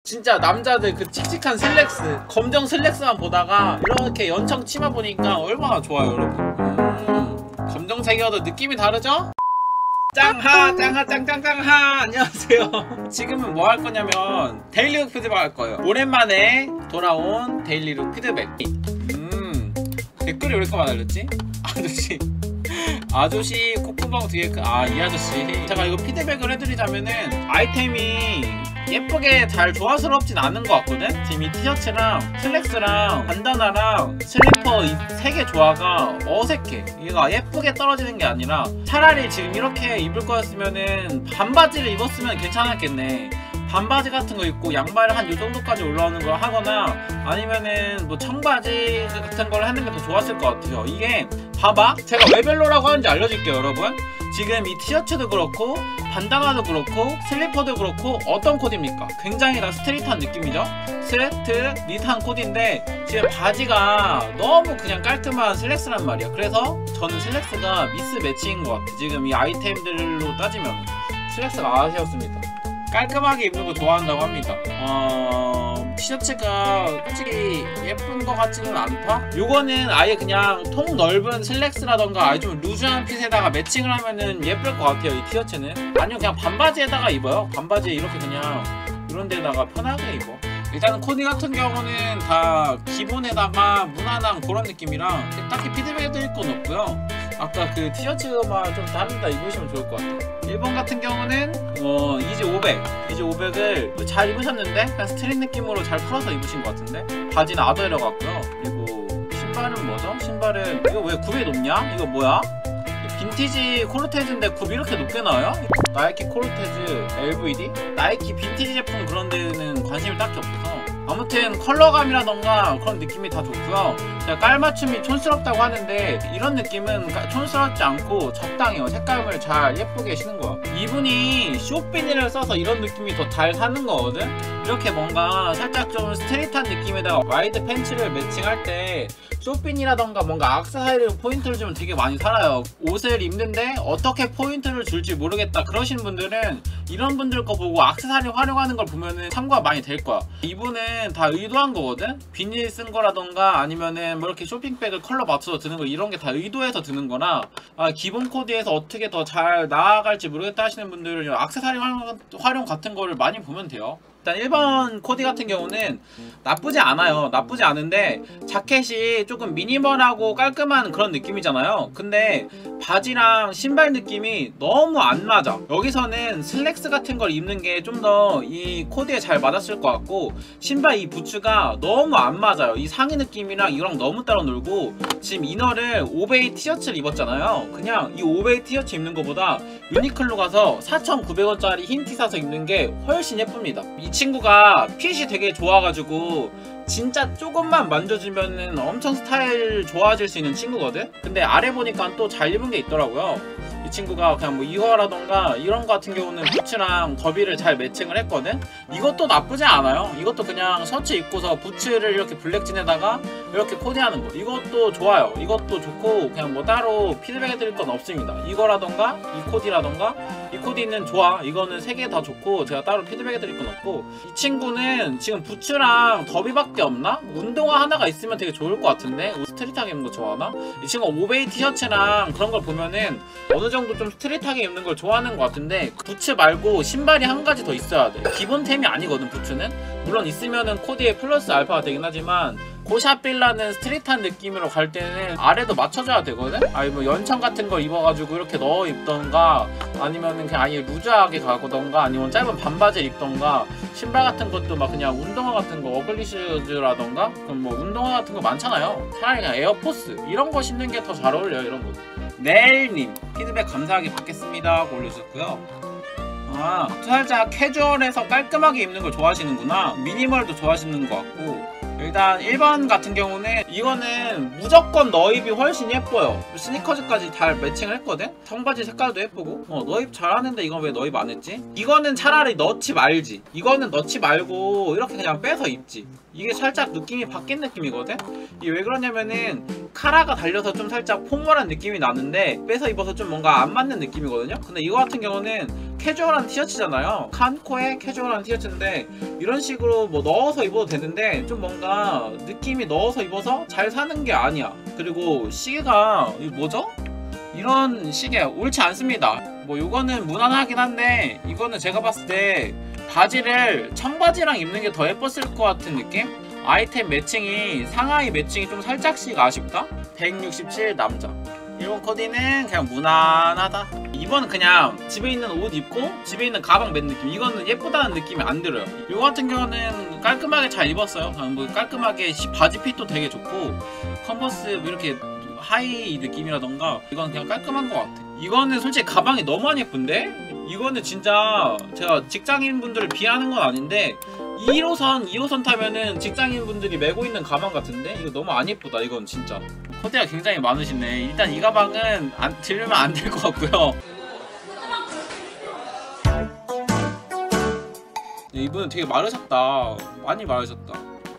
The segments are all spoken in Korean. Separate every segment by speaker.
Speaker 1: 진짜 남자들 그 칙칙한 슬랙스, 검정 슬랙스만 보다가 이렇게 연청 치마 보니까 얼마나 좋아요 여러분. 검정색이어도 느낌이 다르죠? 짱하 짱하 짱짱짱하 안녕하세요. 지금은 뭐 할 거냐면 데일리룩 피드백 할 거예요. 오랜만에 돌아온 데일리룩 피드백. 댓글이 왜 이렇게 많이 달렸지? 아저씨 콧구멍 뒤에 이 아저씨. 제가 이거 피드백을 해드리자면은 아이템이 예쁘게 잘 조화스럽진 않은 것 같거든? 지금 이 티셔츠랑 슬랙스랑 반다나랑 슬리퍼 이 세 개 조화가 어색해. 얘가 예쁘게 떨어지는 게 아니라 차라리 지금 이렇게 입을 거였으면은 반바지를 입었으면 괜찮았겠네. 반바지 같은 거 입고 양말 한 요 정도까지 올라오는 걸 하거나 아니면은 뭐 청바지 같은 걸 하는 게 더 좋았을 것 같아요. 이게 봐봐, 제가 왜 별로라고 하는지 알려줄게요 여러분. 지금 이 티셔츠도 그렇고 반다나도 그렇고 슬리퍼도 그렇고 어떤 코디입니까? 굉장히 다 스트릿한 느낌이죠? 스웨트, 니트한 코디인데 지금 바지가 너무 그냥 깔끔한 슬랙스란 말이야. 그래서 저는 슬랙스가 미스 매치인 것 같아. 지금 이 아이템들로 따지면 슬랙스가 아쉬웠습니다. 깔끔하게 입는 거 좋아한다고 합니다. 티셔츠가 솔직히 예쁜 거 같지는 않다? 요거는 아예 그냥 통 넓은 슬랙스라던가 아예 좀 루즈한 핏에다가 매칭을 하면은 예쁠 것 같아요 이 티셔츠는. 아니면 그냥 반바지에다가 입어요. 반바지에 이렇게 그냥 이런 데다가 편하게 입어. 일단은 코디 같은 경우는 다 기본에다가 무난한 그런 느낌이랑 딱히 피드백 해드릴 건 없고요. 아까 그 티셔츠만 좀 다른 데 입으시면 좋을 것 같아요. 1번 같은 경우는 이지 500을 잘 입으셨는데 그냥 스트릿 느낌으로 잘 풀어서 입으신 것 같은데 바지는 아더이러 같고요. 그리고 신발은 뭐죠? 신발은 이거 왜 굽이 높냐? 이거 뭐야? 빈티지 코르테즈인데 굽이 이렇게 높게 나와요? 나이키 코르테즈 LVD? 나이키 빈티지 제품 그런 데는 관심이 딱히 없어서 아무튼 컬러감이라던가 그런 느낌이 다 좋고요. 제가 깔맞춤이 촌스럽다고 하는데 이런 느낌은 촌스럽지 않고 적당해요. 색감을 잘 예쁘게 신은 거야. 이분이 쇼비니를 써서 이런 느낌이 더 잘 사는 거거든? 이렇게 뭔가 살짝 좀 스트릿한 느낌에다가 와이드 팬츠를 매칭할 때 쇼핀이라던가 뭔가 악세사리로 포인트를 주면 되게 많이 살아요. 옷을 입는데 어떻게 포인트를 줄지 모르겠다 그러시는 분들은 이런 분들 거 보고 악세사리 활용하는 걸 보면은 참고가 많이 될 거야. 이분은 다 의도한 거거든? 비닐 쓴 거라던가 아니면은 뭐 이렇게 쇼핑백을 컬러 맞춰서 드는 거 이런 게 다 의도해서 드는 거나 기본 코디에서 어떻게 더 잘 나아갈지 모르겠다 하시는 분들은 악세사리 활용 같은 거를 많이 보면 돼요. 일단 1번 코디 같은 경우는 나쁘지 않아요. 나쁘지 않은데 자켓이 조금 미니멀하고 깔끔한 그런 느낌이잖아요. 근데 바지랑 신발 느낌이 너무 안 맞아. 여기서는 슬랙스 같은 걸 입는 게 좀 더 이 코디에 잘 맞았을 것 같고 신발 이 부츠가 너무 안 맞아요. 이 상의 느낌이랑 이거랑 너무 따로 놀고 지금 이너를 오베이 티셔츠를 입었잖아요. 그냥 이 오베이 티셔츠 입는 것보다 유니클로 가서 4,900원짜리 흰 티 사서 입는 게 훨씬 예쁩니다. 이 친구가 핏이 되게 좋아가지고 진짜 조금만 만져주면은 엄청 스타일 좋아질 수 있는 친구거든? 근데 아래 보니까 또 잘 입은 게 있더라고요. 이 친구가 그냥 뭐 이화라던가 이런 거 같은 경우는 부츠랑 더비를 잘 매칭을 했거든? 이것도 나쁘지 않아요. 이것도 그냥 셔츠 입고서 부츠를 이렇게 블랙진에다가 이렇게 코디하는 거 이것도 좋아요. 이것도 좋고 그냥 뭐 따로 피드백 해드릴 건 없습니다. 이거라던가 이 코디라던가 이 코디는 좋아. 이거는 세 개 다 좋고 제가 따로 피드백 해드릴 건 없고 이 친구는 지금 부츠랑 더비밖에 없나? 운동화 하나가 있으면 되게 좋을 것 같은데 스트릿하게 입는 거 좋아하나? 이 친구 오베이 티셔츠랑 그런 걸 보면은 어느 정도 좀 스트릿하게 입는 걸 좋아하는 것 같은데 부츠 말고 신발이 한 가지 더 있어야 돼. 기본템이 아니거든 부츠는. 물론 있으면은 코디에 플러스 알파가 되긴 하지만 고샤빌라는 스트릿한 느낌으로 갈 때는 아래도 맞춰줘야 되거든? 아니 뭐 연청 같은 걸 입어가지고 이렇게 넣어 입던가 아니면은 그냥 아예 루즈하게 가거던가 아니면 짧은 반바지를 입던가 신발 같은 것도 막 그냥 운동화 같은 거 어글리 슈즈라던가 그럼 뭐 운동화 같은 거 많잖아요. 차라리 그냥 에어포스 이런 거 신는 게 더 잘 어울려요. 이런 거. 넬님 피드백 감사하게 받겠습니다 하고 올려주셨고요. 살짝 캐주얼해서 깔끔하게 입는 걸 좋아하시는구나. 미니멀도 좋아하시는 것 같고 일단 1번 같은 경우는 이거는 무조건 너입이 훨씬 예뻐요. 스니커즈까지 잘 매칭을 했거든? 청바지 색깔도 예쁘고 너입 잘하는데 이건 왜 너입 안 했지? 이거는 차라리 넣지 말지. 이거는 넣지 말고 이렇게 그냥 빼서 입지. 이게 살짝 느낌이 바뀐 느낌이거든? 이게 왜 그러냐면은 카라가 달려서 좀 살짝 포멀한 느낌이 나는데 빼서 입어서 좀 뭔가 안 맞는 느낌이거든요? 근데 이거 같은 경우는 캐주얼한 티셔츠잖아요. 칸코의 캐주얼한 티셔츠인데 이런 식으로 뭐 넣어서 입어도 되는데 좀 뭔가 느낌이 넣어서 입어서 잘 사는 게 아니야. 그리고 시계가 이거 뭐죠? 이런 시계 옳지 않습니다. 뭐 이거는 무난하긴 한데 이거는 제가 봤을 때 바지를 청바지랑 입는 게 더 예뻤을 것 같은 느낌? 아이템 매칭이 상하이 매칭이 좀 살짝씩 아쉽다? 167 남자. 이번 코디는 그냥 무난하다. 이번은 그냥 집에 있는 옷 입고 집에 있는 가방 맨 느낌. 이거는 예쁘다는 느낌이 안 들어요. 이거 같은 경우는 깔끔하게 잘 입었어요. 뭐 깔끔하게 바지 핏도 되게 좋고 컨버스 뭐 이렇게 하이 느낌이라던가 이건 그냥 깔끔한 것 같아. 이거는 솔직히 가방이 너무 안 예쁜데? 이거는 진짜 제가 직장인분들을 비하하는 건 아닌데 2호선 타면은 직장인분들이 메고 있는 가방 같은데? 이거 너무 안 예쁘다. 이건 진짜 코디가 굉장히 많으시네. 일단 이 가방은 들으면 안 될 것 같고요. 이분은 되게 마르셨다. 많이 마르셨다.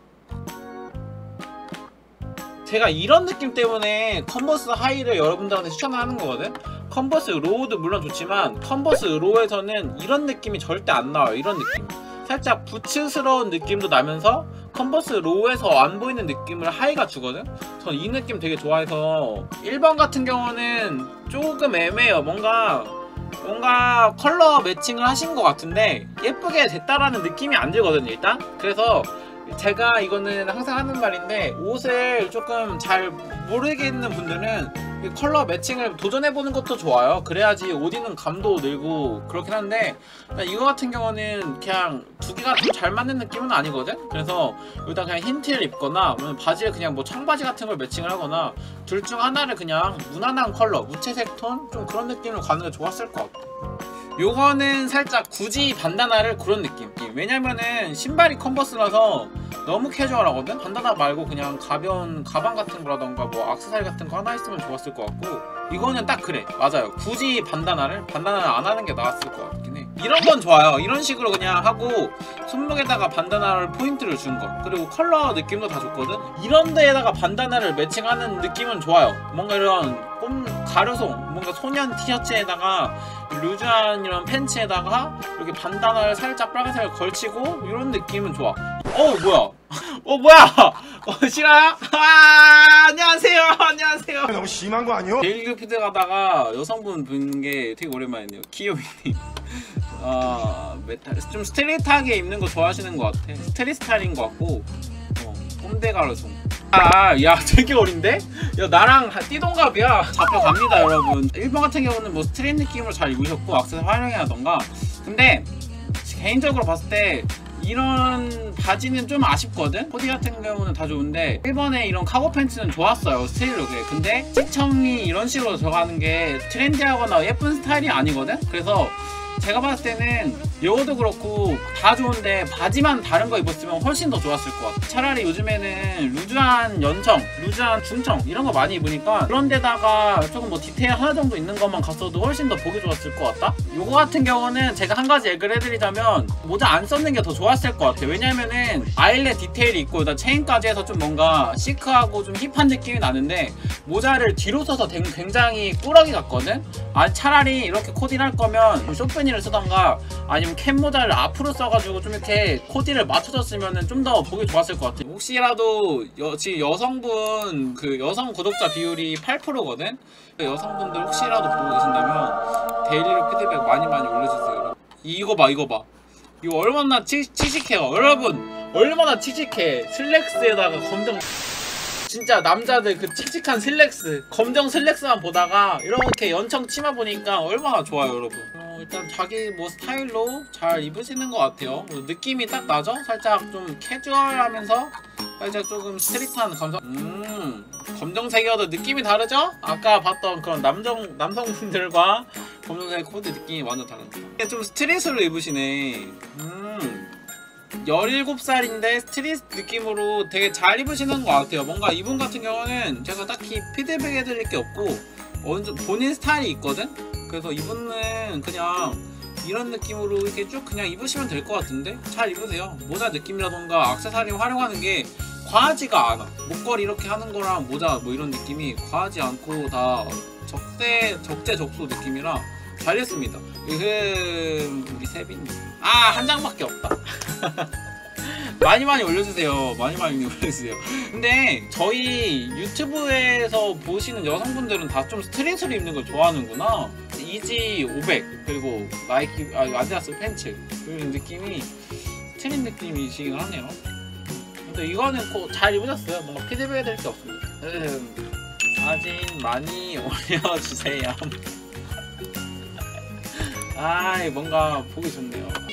Speaker 1: 제가 이런 느낌 때문에 컨버스 하이를 여러분들한테 추천을 하는 거거든? 컨버스 로우도 물론 좋지만 컨버스 로우에서는 이런 느낌이 절대 안 나와요. 이런 느낌 살짝 부츠스러운 느낌도 나면서 컨버스 로우에서 안 보이는 느낌을 하이가 주거든? 전 이 느낌 되게 좋아해서 1번 같은 경우는 조금 애매해요. 뭔가 컬러 매칭을 하신 것 같은데 예쁘게 됐다라는 느낌이 안 들거든요 일단. 그래서 제가 이거는 항상 하는 말인데 옷을 조금 잘 모르겠는 분들은 컬러 매칭을 도전해보는 것도 좋아요. 그래야지 옷 입는 감도 늘고 그렇긴 한데 이거 같은 경우는 그냥 두 개가 좀 잘 맞는 느낌은 아니거든? 그래서 일단 그냥 흰티를 입거나 바지에 그냥 뭐 청바지 같은 걸 매칭을 하거나 둘 중 하나를 그냥 무난한 컬러, 무채색 톤? 좀 그런 느낌으로 가는 게 좋았을 것 같아. 요거는 살짝 굳이 반다나를 그런 느낌. 왜냐면은 신발이 컨버스라서 너무 캐주얼하거든? 반다나 말고 그냥 가벼운 가방 같은 거라던가 뭐 액세서리 같은 거 하나 있으면 좋았을 것 같고 이거는 딱 그래. 맞아요. 굳이 반다나를 안 하는 게 나았을 것 같긴 해. 이런 건 좋아요. 이런 식으로 그냥 하고 손목에다가 반다나를 포인트를 준 거. 그리고 컬러 느낌도 다 좋거든? 이런 데에다가 반다나를 매칭하는 느낌은 좋아요. 뭔가 이런 가르송, 뭔가 소년 티셔츠에다가 루즈한 이런 팬츠에다가 이렇게 반다나를 살짝 빨간색을 걸치고 이런 느낌은 좋아. 뭐야? 뭐야? 실화야? 안녕하세요. 안녕하세요.
Speaker 2: 너무 심한 거 아니요?
Speaker 1: 데일리 피드 가다가 여성분 본 게 되게 오랜만이네요. 귀요미님. 좀 스트레이트하게 입는 거 좋아하시는 것 같아. 스트릿 스타일인 것 같고 꼼대 가르송. 야 되게 어린데? 야 나랑 띠동갑이야. 잡혀갑니다 여러분. 1번 같은 경우는 뭐 스트릿 느낌으로 잘 입으셨고 액세서리 활용이라던가. 근데 개인적으로 봤을 때 이런 바지는 좀 아쉽거든? 코디 같은 경우는 다 좋은데 1번에 이런 카고 팬츠는 좋았어요 스타일룩에. 근데 시청이 이런 식으로 들어가는 게 트렌디하거나 예쁜 스타일이 아니거든? 그래서 제가 봤을 때는 이것도 그렇고 다 좋은데 바지만 다른 거 입었으면 훨씬 더 좋았을 것 같아. 차라리 요즘에는 루즈한 연청, 루즈한 중청 이런 거 많이 입으니까 그런 데다가 조금 뭐 디테일 하나 정도 있는 것만 갔어도 훨씬 더 보기 좋았을 것 같다? 요거 같은 경우는 제가 한 가지 얘기를 해드리자면 모자 안 썼는 게 더 좋았을 것 같아. 왜냐면은 아일렛 디테일이 있고 일단 체인까지 해서 좀 뭔가 시크하고 좀 힙한 느낌이 나는데 모자를 뒤로 써서 굉장히 꾸러기 같거든? 차라리 이렇게 코디를 할 거면 쇼프니를 쓰던가 아니면 캡 모자를 앞으로 써가지고 좀 이렇게 코디를 맞춰줬으면 좀 더 보기 좋았을 것 같아. 혹시라도 지금 여성분 여성 구독자 비율이 8%거든? 여성분들 혹시라도 보고 계신다면 데일리로 피드백 많이 올려주세요. 이거 봐. 이거 얼마나 칙칙해요. 여러분 얼마나 칙칙해. 슬랙스에다가 검정 진짜 남자들 그 칙칙한 슬랙스 검정 슬랙스만 보다가 이렇게 연청 치마 보니까 얼마나 좋아요 여러분. 일단 자기 뭐 스타일로 잘 입으시는 것 같아요. 느낌이 딱 나죠? 살짝 좀 캐주얼하면서 살짝 조금 스트릿한 감성. 검정색이어도 느낌이 다르죠? 아까 봤던 그런 남성분들과 검정색 코디 느낌이 완전 다르다. 좀 스트릿으로 입으시네. 17살인데 스트릿 느낌으로 되게 잘 입으시는 것 같아요. 뭔가 이분 같은 경우는 제가 딱히 피드백 해드릴 게 없고 본인 스타일이 있거든? 그래서 이분은 그냥 이런 느낌으로 이렇게 쭉 그냥 입으시면 될 것 같은데? 잘 입으세요. 모자 느낌이라던가 액세서리 활용하는 게 과하지가 않아. 목걸이 이렇게 하는 거랑 모자 뭐 이런 느낌이 과하지 않고 다 적재적소 느낌이라 잘 했습니다. 우리 세빈님 한 장밖에 없다. 많이 올려주세요. 많이 올려주세요. 근데 저희 유튜브에서 보시는 여성분들은 다 좀 스트릿으로 입는 걸 좋아하는구나. 이지 500 그리고 나이키 아디다스 팬츠 이런 느낌이 스트릿 느낌이시긴 하네요. 근데 이거는 꼭 잘 입으셨어요. 뭔가 피드백 해드릴 게 없습니다. 사진 많이 올려주세요. 뭔가 보기 좋네요.